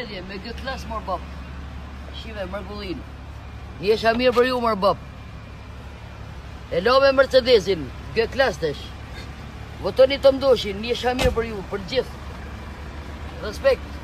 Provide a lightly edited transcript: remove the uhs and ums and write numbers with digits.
Australia me G-Class mor bap. Shive, Mërgullin. Jesha mirë për ju mor bap. E lo me Mercedesin, G-Class tash. Votoni të mdoshin, jesha mirë për ju, për gjithë. Respekt.